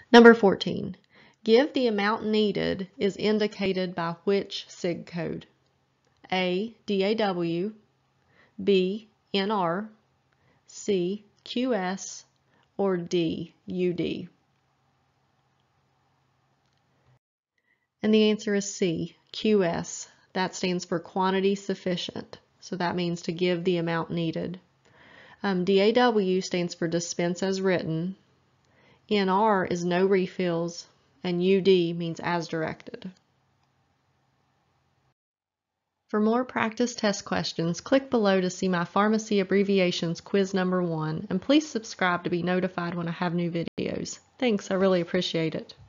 Number 14. Give the amount needed is indicated by which SIG code? A. DAW, B. NR, C. QS, or D. UD? And the answer is C. QS. That stands for quantity sufficient. So that means to give the amount needed. DAW stands for dispense as written. NR is no refills, and UD means as directed. For more practice test questions, click below to see my Pharmacy Abbreviations Quiz number 1, and please subscribe to be notified when I have new videos. Thanks, I really appreciate it.